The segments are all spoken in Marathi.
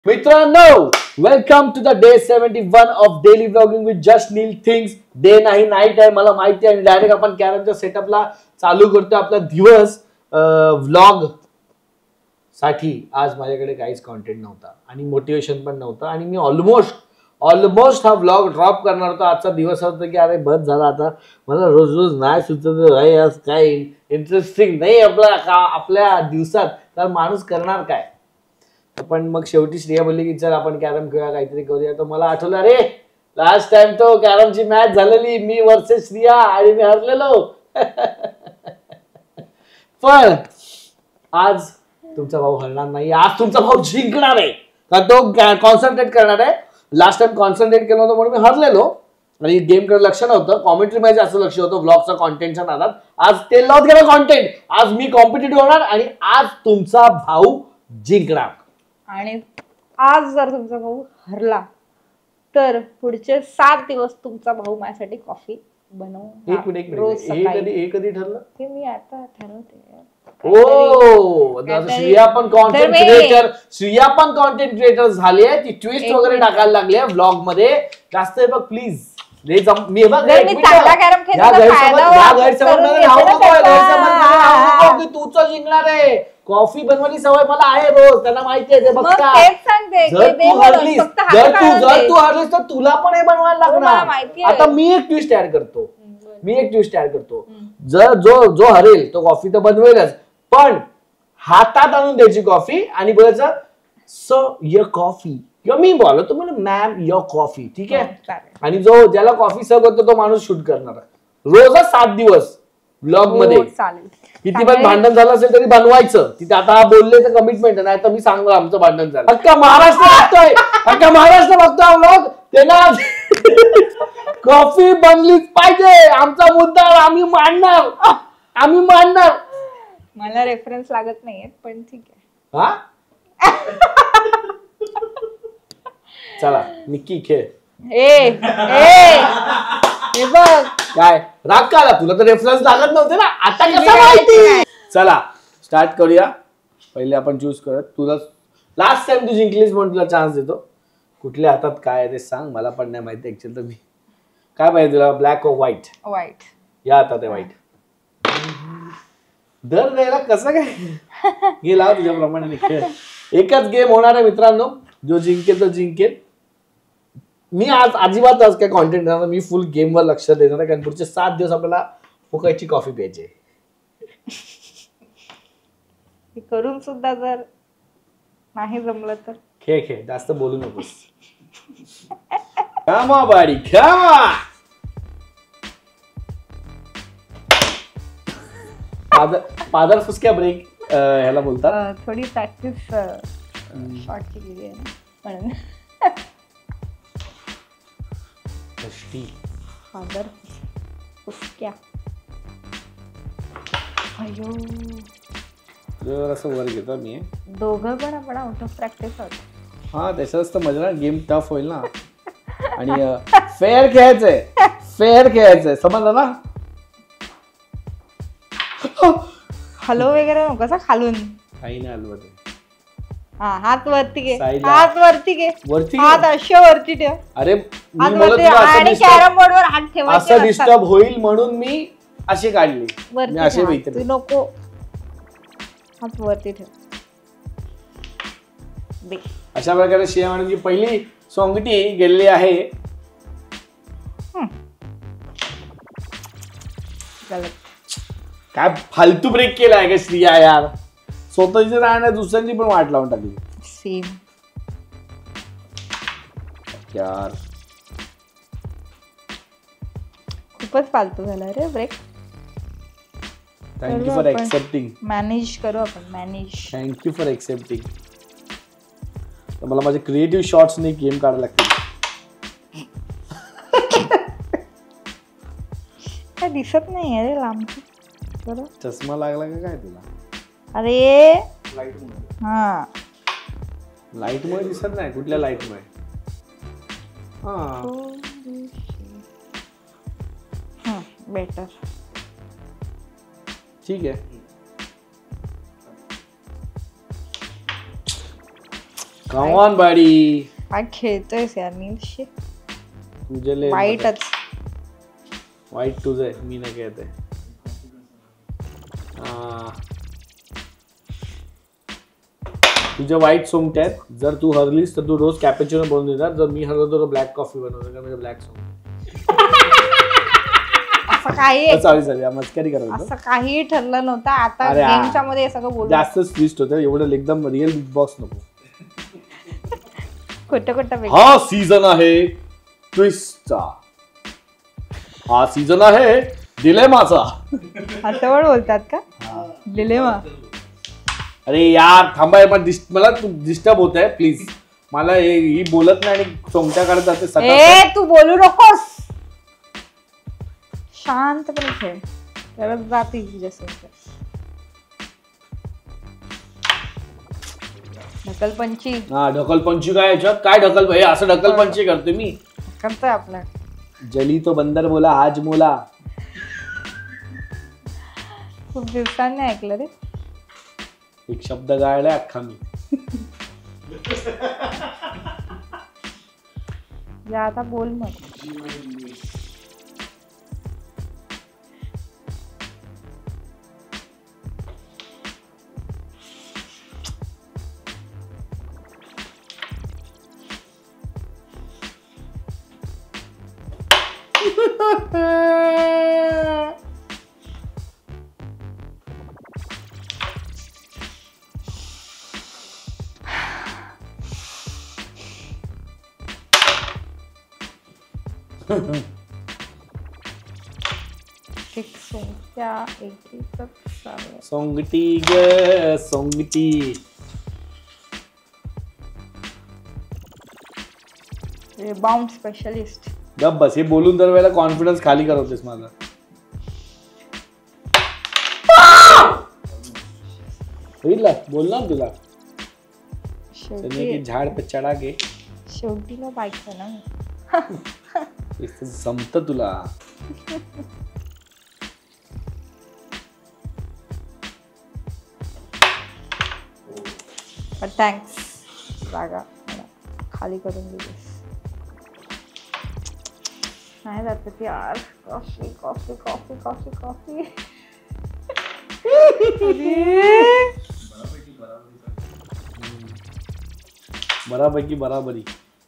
मित्रांनो, welcome to the day 71 of daily blogging with just Neel things. Day नाही, नाईट आहे मला माहिती आहे. डायरेक्ट आपण कॅरमच्या सेटअपला चालू करतो आपला दिवस. व्लॉग साठी आज माझ्याकडे काहीच कॉन्टेंट नव्हता आणि मोटिवेशन पण नव्हतं आणि मी ऑलमोस्ट हा व्लॉग ड्रॉप करणार होता. आजचा दिवस होता की अरे बस झाला आता, मला रोज रोज नाही सुचत आज काय इंटरेस्टिंग नाही आपल्या दिवसात, तर माणूस करणार काय. पण मग शेवटी श्रेया बोलली की चल आपण कॅरम खेळूया, काहीतरी करूया. तर मला आठवलं अरे लास्ट टाइम तो कॅरमची मॅच झालेली, मी वर्सेस श्रेया आणि मी हरलेलो. पण आज तुमचा भाऊ हरणार नाही, आज तुमचा भाऊ जिंकणार आहे. कारण तो कॉन्सन्ट्रेट करणार आहे. लास्ट टाइम कॉन्सन्ट्रेट केलं होतं म्हणून मी हरलेलो आणि गेमकडे लक्ष नव्हतं, कॉमेंट्री मध्ये जास्त लक्ष होतं, ब्लॉगचा कॉन्टेंटच्या नादात. आज ते लॉस गेला कॉन्टेंट. आज मी कॉम्पिटिटिव्ह होणार आणि आज तुमचा भाऊ जिंकणार. आणि आज जर तुमचा भाऊ हरला तर पुढचे 7 दिवस तुमचा भाऊ माझ्यासाठी कॉफी बनवू. एक मिनिट हे कधी ठरलं ते मी आता ठरवते. श्रेया पण कॉन्टेंट क्रिएटर झाली आहे. ती ट्विस्ट वगैरे टाकायला लागली आहे व्लॉग मध्ये. जास्त बघ प्लीज. तूच जिंकणार आहे. कॉफी बनवायची सवय मला आहे रोज, त्यांना माहिती आहे. जर तू हरलीस तर तुला पण हे बनवायला लागणार. आता मी एक ट्विस्ट ऍड करतो. जर जो हरेल तो कॉफी तर बनवेलच, पण हातात आणून द्यायची कॉफी आणि बोलायचं सो युअर कॉफी, किंवा मी बोललो तो म्हणजे मॅम युअर कॉफी. ठीक आहे. आणि ज्याला कॉफी सर्व करतो तो माणूस शूट करणार रोजच 7 दिवस ब्लॉग मध्ये. किती पण भांडण झालं असेल तरी बनवायचं. तिथे आता बोलले तर कमिटमेंट नाही, तर मी सांगणार आमचं भांडण झालं. अख्खा महाराष्ट्र बघतोय व्लॉग. त्यांना कॉफी बनलीच पाहिजे. आमचा मुद्दा आम्ही मांडणार. मला रेफरन्स लागत नाहीये पण ठीक आहे. हा चला निक्की खेळ. हे बघ काय राग का आला तुला? तर रेफरन्स लागत नव्हते ना, आता कसं माहिती. चला स्टार्ट करूया. पहिले आपण चूज करत. तुला लास्ट टाइम तू जिंकलीस म्हणून तुला चान्स देतो. कुठल्या हातात काय आहे ते सांग, मला पण नाही माहिती ऍक्च्युअली. तर मी काय पाहिजे तुला, ब्लॅक और व्हाईट? व्हाईट. या हातात आहे व्हाईट. दर वेळेला कसं काय गेला तुझ्याप्रमाणे खेळ. एकच गेम होणार आहे मित्रांनो, जो जिंकेल तो जिंकेल. मी आज अजिबात काय कॉन्टेंट देणार, मी फुल गेम वर लक्ष देणार आहे. कारण पुढचे 7 दिवस आपल्याला फुकायची कॉफी प्यायची. करून सुद्धा जर नाही जमलं तर खेळ जास्त बोलू नकोस. कामा बाडी कामा. पादर फुसक्या ब्रेक ह्याला बोलतात. थोडी प्रॅक्टिस शॉर्टची केली आहे म्हणून. पादर फुसक्या. अयो असं वर घेतो मी. दोघं पण आपण आउट ऑफ प्रॅक्टिस आहोत. हा त्याच्याच तर मजा ना, गेम टफ होईल ना. आणि फेअर खेळायचंय समजलं ना. हलो वगैरे नको कसा खालून. काही नाही हलवत. हा हात वरती घे. हात अशा वरती ठेव. अरे आणि कॅरम बोर्ड वर हात ठेवायचे. असं डिस्टर्ब होईल म्हणून मी अशी काढली. तू नको हात वरती ठेव. अशा प्रकारे श्रेया मॅडमची पहिली सोंगटी गेलेली आहे. काय फालतू ब्रेक केलाय का श्रेया यार. स्वतःची राहण्या दुसऱ्यांची पण वाट लावून टाकली. सेम यार खूपच फालतू झाला रे break. Thank you for accepting. Manage करू आपण. Thank you for accepting. तर मला माझे क्रिएटिव्ह शॉट्स ने गेम काढायला लागतील. काय दिसत नाही अरे लांब. चष्मा लागला का काय तुला? अरे हा लाईट मुळे दिसत नाही. कुठल्या लाईट मुळे? बेटर. ठीक आहे. Come on buddy. काय खेळतोयस यार नीलशी. तुझे लय वाईटच. वाईट तुझं आहे, मी नाही कहते. तुझे वाईट सोंगटे आहेत. जर तू हरलीस तर तू रोज कॅपेचिनो बनवून देणार. जर मी हरलो तर ब्लॅक कॉफी बनवणार कारण ब्लॅक सोंग. असं काही सॉरी मस्करी करत होतो. असं काही ठरलं नव्हतं. आता अरे गेमच्या मध्ये हे सगळं बोलू. जास्तच ट्विस्ट होतं. एवढं एकदम रिअल बिग बॉस नको. खोटं हा सीझन आहे ट्विस्टचा. हा सीझन आहे डिलेमाचा. असं पण बोलतात का डिलेमा. अरे यार थांबाय मला तू डिस्टर्ब होत आहे प्लीज. मला ही बोलत नाही आणि सोंगट्या काढत जाते सकाळ. तू बोलू नकोस. शांतपणे खेळ. करत जाते जसं. ढकलपंची. हा ढकलपंची काय याच्यात काय ढकल हे असं ढकलपंची करते मी. करतोय आपला जली तो बंदर बोला आज मोला. खूप दिवसांनी ऐकलं रे. एक शब्द गायलाय अख्खा मी. या आता बोल मग. सोंगटी ग सोंगटी. Rebound specialist. गप बस. हे बोलून दर वेळेला कॉन्फिडन्स खाली करवतेस माझा. बोल ना तुला. की झाड पे चढा गे. शेवटी ना बायको ना. जमत तुला. थँक्स जागा खाली करून दिलीस. नाही जात ती यार. Coffee coffee coffee coffee coffee. बरापैकी बराबरी.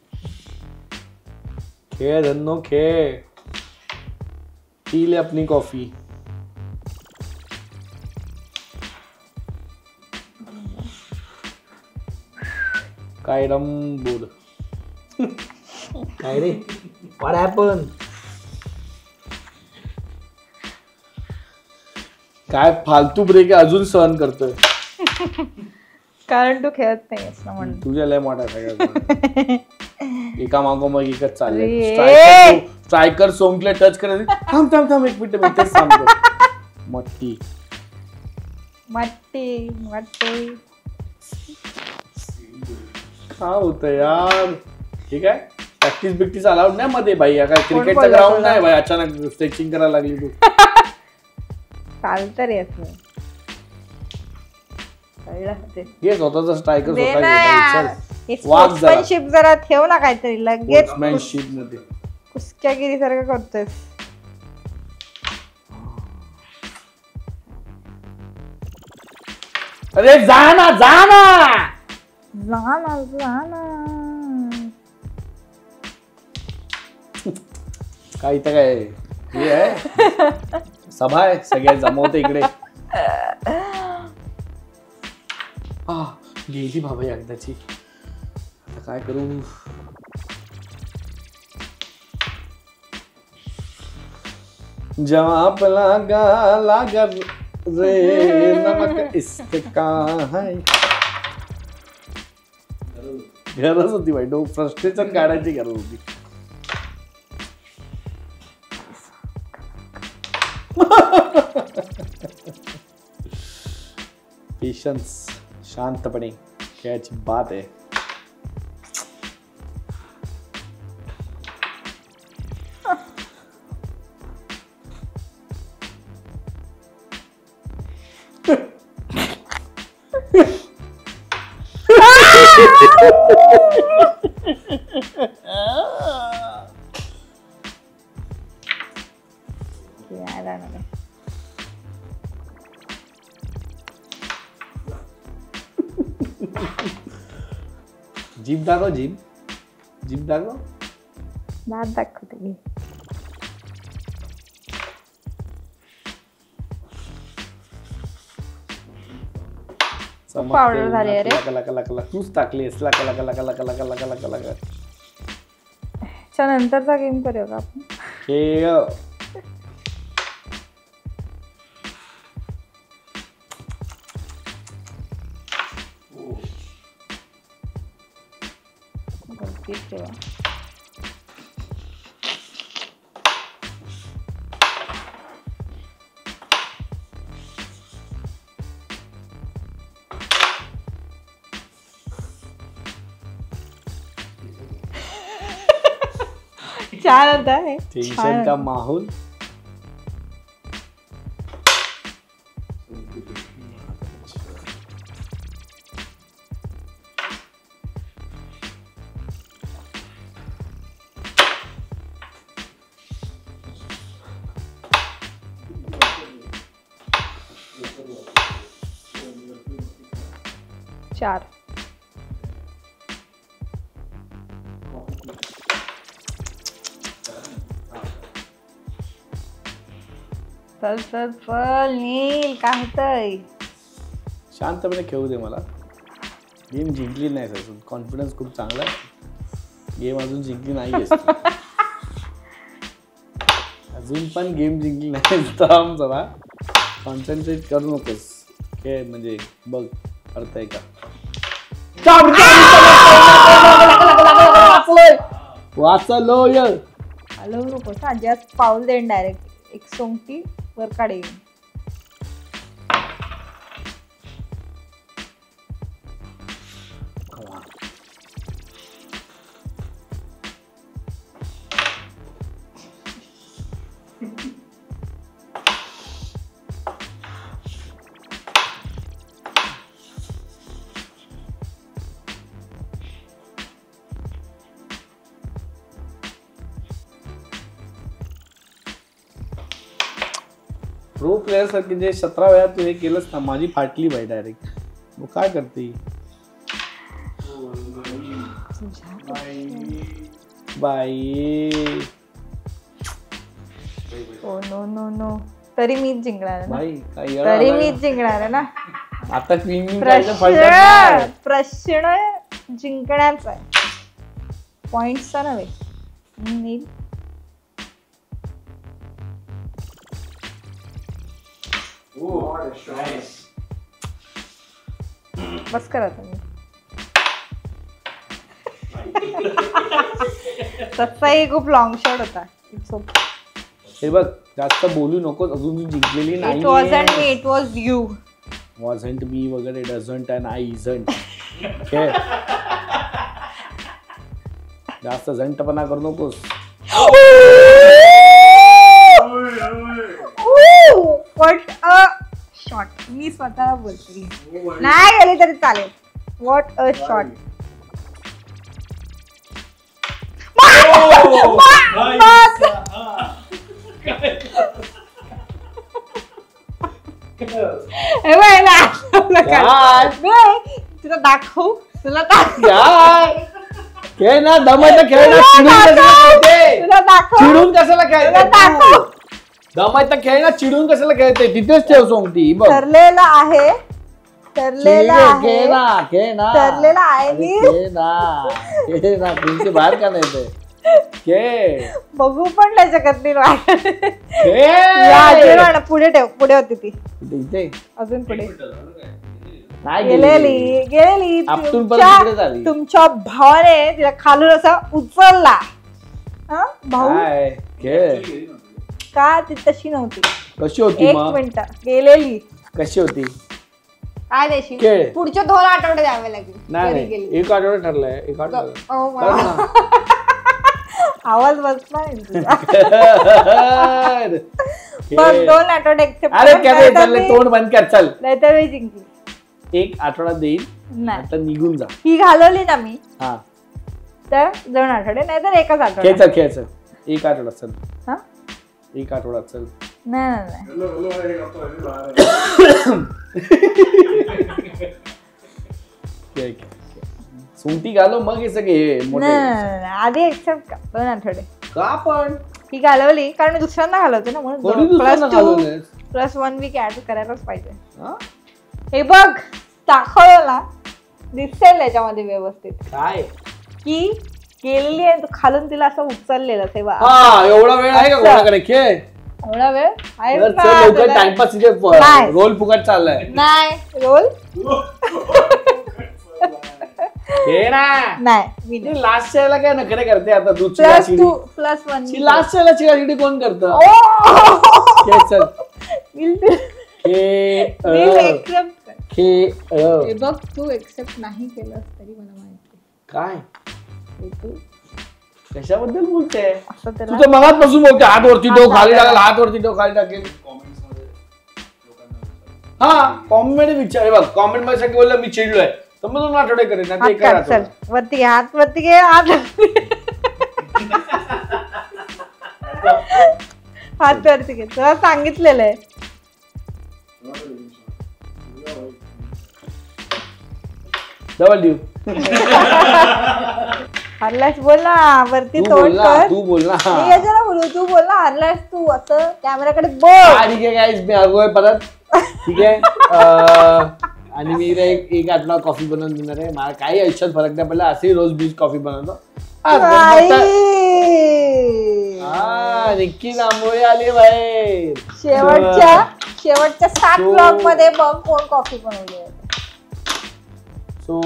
खेळ धन्नो खेळ. पी ले अपनी कॉफी. काय रम बोल. काय रे व्हॉट हॅपन. काय फालतू ब्रेक अजून सहन करतोय. कारण तू खेळत नाहीस ना म्हणून. तुझ्या लय मोठा सगळ्यात. एका मागोमाग एकच चाललंय. स्ट्रायकर सोंगले टच करत. थांब थांब थांब एक मिनिट मी तेच सांगतो. मट्टी मट्टी मट्टी. काय होतं यार. ठीक आहे प्रॅक्टिस बिक्टिस अलाउड नाही मध्ये भाई. काय क्रिकेटचा ग्राउंड नाही भाई. अचानक स्ट्रेचिंग करायला लागली तू. चालत रे असं. हे स्वतःचा स्ट्रायकर स्पोर्ट्समॅनशिप जरा ठेव ना काहीतरी. लगेच स्पोर्ट्समॅनशिप मध्ये कुस्क्यागिरी सारखं करतोय. अरे जा ना जा ना जा ना जा ना. काय इथं काय हे आहे सभा आहे. सगळ्या जमवते इकडे. गेली बाबा एकदाची. आता काय करू. जवाब लागा लागा रे नमक इसका है. गरज होती भाई. फ्रस्ट्रेशन काढायची गरज होती. पेशन्स. शांतपणे खेळायची बात आहे. खेळायला नाही. जीभ दाखव, जीभ जीभ दाखव. दात दाखवते मी. पावडर झाली अरे. कला कला कला तूच टाकलीस. ला कला कला कला कला कला कला कला कला. च्या नंतरचा गेम करूया का आपण? खेळ. गलतीच ठेवा. छान होता है. टेंशन का माहौल. चार. चल चल चल नील, काय होतंय? शांतपणे खेळू दे मला. गेम जिंकली नाही अजून. कॉन्फिडन्स खूप चांगला आहे. गेम अजून जिंकली नाही. अजून पण गेम जिंकली नाही. थांब जरा. कॉन्सन्ट्रेट करू नकोस. खेळ म्हणजे बघ अर्थ आहे का. वाचलोय. हलवू नकोस. जास्त पाऊल देईन डायरेक्ट. एक सोंगटी वर काढेन. प्रो प्लेयर सारखी जे 17 वेळा तू हे केलंस ना, माझी फाटली बाई डायरेक्ट. मग काय करते बाई. Oh no no no. तरी मीच जिंकणार आहे ना. बाई काय तरी मीच जिंकणार आहे ना. आता क्वीन करायचा फायदा नाही. प्रश्न जिंकण्याचा आहे, पॉइंट्सचा नव्हे. नील बस करा तुम्ही. तसाही खूप लॉंग शॉट होता. हे बघ जास्त बोलू नकोस. अजून तू जिंकलेली नाही. It wasn't me, it was you. Wasn't me वगैरे doesn't and I isn't. Okay जास्त झंटपणा करू नकोस. What a shot. मी स्वतःला बोलते. नाही गेली तरी चालेल. What a shot. तुला दाखवू. तुला खेळ ना. दमायचं खेळ ना. तुला दाखव. चिडून कशाला दाखव. दमायचं खेळ ना. चिडून कशाला खेळते. तिथेच ठेव सोंगटी. ठरलेलं आहे. ठरलेलं आहे. खेळ ना. ठरलेलं आहे. खेळ ना. तुमची बाहेर का नाही ते. बघू पण नाही शकत नाही. पुढे ठेव. पुढे होती ती. इथे अजून पुढे नाही गेलेली. आपटून परत झाली. तुमच्या भावाने तिला खालून असा उचलला. भाऊ खेळ का ती तशी नव्हती. कशी होती. एक मिनिट. गेलेली कशी होती. काय देशील. खेळ. पुढचे 2 आठवडे द्यावे लागेल. नाही 1 आठवडा ठरलाय. 1 आठवडा. आवाज बसला बस 2 आठवडे एक्सेप्ट. अरे काय तोंड बंद कर. चल नाहीतर मी जिंकली. 1 आठवडा देईल. नाही आता निघून जा. ही घालवली ना मी हा तर 2 आठवडे नाही तर एकच आठवडा. खेळचं एक आठवडा चल. हा एक आठवडा चल. नाही सुंटी घालो मग हे सगळे मोठे. आधी एक्सेप्ट का 2 आठवडे का पण ही घालवली कारण मी दुसऱ्यांदा घालवते ना कोणी म्हणून दुसऱ्यांदा घालवलंय? +1 वीक ऍड करायलाच पाहिजे. हा? हे बघ दाखवलं ना दिसेल याच्यामध्ये व्यवस्थित काय की केलेली आहे तू खालून तिला असं उचललेलं तेव्हा हा एवढा वेळ आहे का कोणाकडे खेळ? एवढा वेळ आहे चल का लवकर तुला? टाइमपास इथे नाही. रोल फुकट चाललाय. नाही रोल हे ना नाही मी लास्ट यायला काय नखरे करते आता तू +2 +1 लास्ट यायला चिडाचिडी कोण करत? चल हे बघ तू एक्सेप्ट नाही केलं तरी मला माहिती काय हे तू कशाबद्दल बोलते? असं त्याला तुझं मगातपासून बोलते हात वरती ठेव खाली टाकेल हात वरती ठेव खाली टाकेल. हा कॉमेंट मध्ये विचार बघ कॉमेंट मध्ये साठी बोललं मी चिडलोय तर मग 2 आठवडे करेन ना ते हात काढ, चल वरती घे हात वरती घे हात हात वरती घे तुला सांगितलेलं आहे. डबल ड्यू हरलास बोल ना वरती तू तोंड बोल ना कर तू बोल ना. मी याच्याला बोलू तू बोल ना हरलास तू असं कॅमेराकडे बघ. हा, ठीक आहे गाईज मी आलोय परत ठीक आहे. आणि मी एक आठवडा कॉफी बनवून देणार आहे. मला काही आयुष्यात फरक नाही पडला असे रोज बीज कॉफी बनवतो. निक्की जांभोळे आले बाहेर. शेवटच्या 7 ब्लॉग मध्ये बघ कोण कॉफी बनवली. सो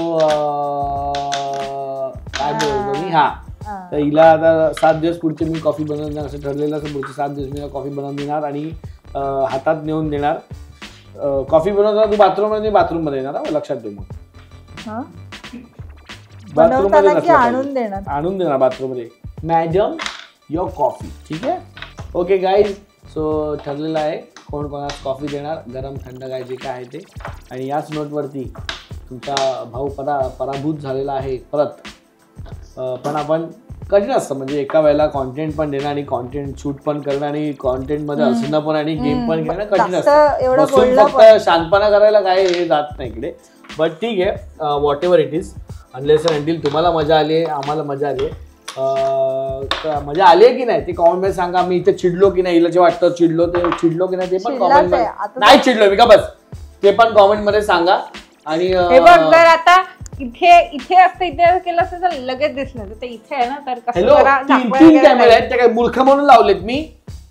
काय बोलतो मी. हा तर हिला आता 7 दिवस पुढचे मी कॉफी बनवून देणार असं ठरलेलं असं पुढचे 7 दिवस मी कॉफी बनवून देणार आणि हातात नेऊन देणार. कॉफी बनवताना तू बाथरूम मध्ये येणार लक्षात ठेव. मग बाथरूम मध्ये आणून देणार बाथरूम मध्ये मॅडम युअर कॉफी ठीक आहे. ओके गाईज सो ठरलेलं आहे कोण कोणाला कॉफी देणार गरम थंड काय जे काय आहे ते. आणि याच नोटवरती तुमचा भाऊ पराभूत झालेला आहे परत. पण आपण कठीण असतं म्हणजे एका वेळेला कॉन्टेंट पण देणं आणि कॉन्टेंट शूट पण करणं आणि कॉन्टेंट मध्ये असणं पण आणि गेम पण घेणं कठीण असतं. बसून फक्त शांतपणा करायला काय हे जात नाही इकडे. बट ठीक आहे whatever it is unless and until तुम्हाला मजा आली आहे आम्हाला मजा आली आहे. मजा आली आहे की नाही ते कॉमेंट मध्ये सांगा. मी इथे चिडलो की नाही हिला जे वाटतं चिडलो की नाही ते पण कॉमेंट मध्ये. नाही चिडलो मी का बस ते पण कॉमेंट मध्ये सांगा. आणि जर आता इथे असतं इथे केलं असतं तर लगेच दिसलं ते इथे आहे ना तर हॅलो 3 कॅमेरे आहेत ते काय मूर्ख म्हणून लावलेत मी.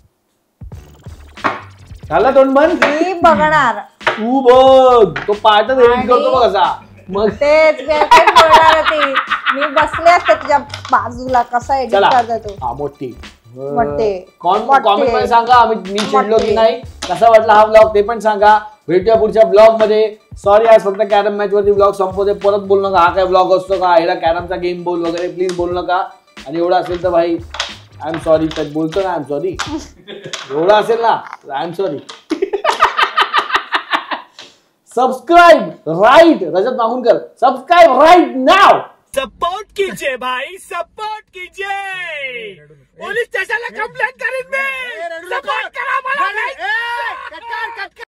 झाला तोंड बंद मी बघणार तू बघ तो पार्ट एडिट करतो बघ असा मग तेच बोलणार ती मी बसले असते तुझ्या बाजूला कसा एडिट करता तू. हा मोठी कॉमेंट मध्ये सांगा मी चिडलो की नाही कसा वाटला हा ब्लॉग ते पण सांगा. भेटूया पुढच्या ब्लॉग मध्ये. सॉरी आज फक्त कॅरम मॅच वरती ब्लॉग संपवते परत बोलू नका हा काय ब्लॉग असतो का ह्याला कॅरमचा गेम बोल वगैरे प्लीज बोलू नका. आणि एवढं असेल तर भाई आय एम सॉरी बोलतो ना आय एम सॉरी एवढं असेल ना I am sorry. Subscribe right Rajat Magunkar subscribe right now. Support कीजिए भाई सपोर्ट कीजिए. पुलिस स्टेशन ला कंप्लेंट करेन मी. सपोर्ट करा मला.